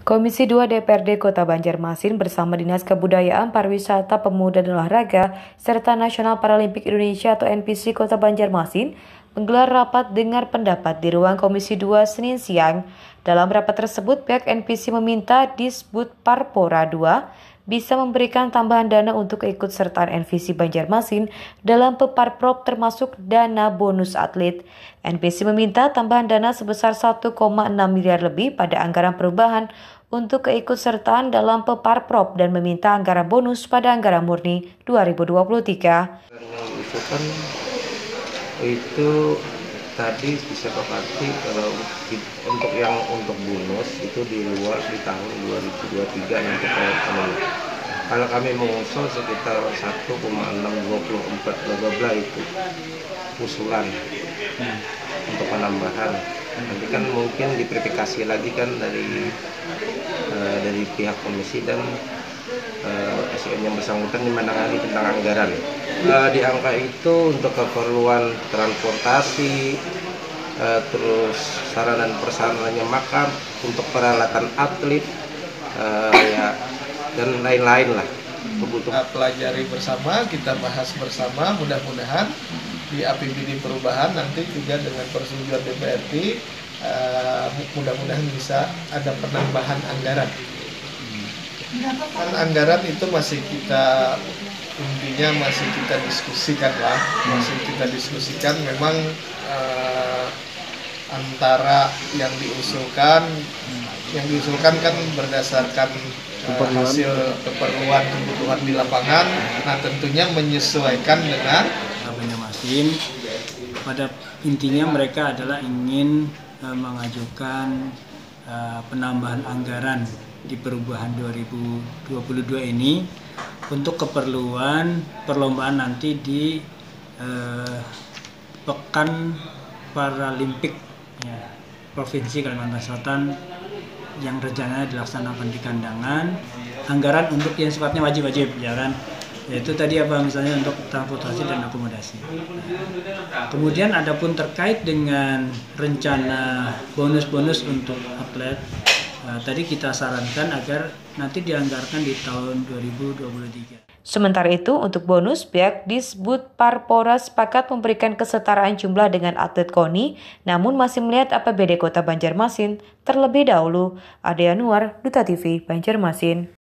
Komisi 2 DPRD Kota Banjarmasin bersama Dinas Kebudayaan, Pariwisata, Pemuda dan Olahraga serta National Paralimpik Indonesia atau NPC Kota Banjarmasin menggelar rapat dengar pendapat di ruang Komisi 2 Senin siang. Dalam rapat tersebut, pihak NPC meminta Disbud Parpora 2 bisa memberikan tambahan dana untuk keikutsertaan NPC Banjarmasin dalam Peparprov termasuk dana bonus atlet. NPC meminta tambahan dana sebesar 1,6 miliar lebih pada anggaran perubahan untuk keikutsertaan dalam Peparprov dan meminta anggaran bonus pada anggaran murni 2023. Itu tadi disepakati kalau untuk bonus itu di luar di tahun 2023 nanti kalau kami mengusul sekitar 1,624 bla bla itu usulan untuk penambahan. Nanti kan mungkin diverifikasi lagi kan dari pihak komisi dan SN yang bersangkutan menangani tentang anggaran. Di angka itu untuk keperluan transportasi, terus sarana dan prasarananya makan, untuk peralatan atlet, ya, dan lain-lain lah. Kita pelajari bersama, kita bahas bersama, mudah-mudahan di APBD perubahan nanti juga dengan persetujuan DPRD, mudah-mudahan bisa ada penambahan anggaran. Kan anggaran itu masih kita diskusikan lah, memang antara yang diusulkan kan berdasarkan hasil keperluan kebutuhan di lapangan. Nah, tentunya menyesuaikan dengan Banjarmasin. Pada intinya mereka adalah ingin mengajukan penambahan anggaran di perubahan 2022 ini untuk keperluan perlombaan nanti di Pekan Paralimpik ya, Provinsi Kalimantan Selatan yang rencananya dilaksanakan di Kandangan. Anggaran untuk yang sifatnya wajib-wajib ya kan, yaitu tadi misalnya untuk transportasi dan akomodasi. Kemudian adapun terkait dengan rencana bonus-bonus untuk atlet, tadi kita sarankan agar nanti dianggarkan di tahun 2023. Sementara itu, untuk bonus, pihak Disbud Parpora sepakat memberikan kesetaraan jumlah dengan atlet KONI, namun masih melihat APBD Kota Banjarmasin terlebih dahulu. Ade Yanuar, Duta TV, Banjarmasin.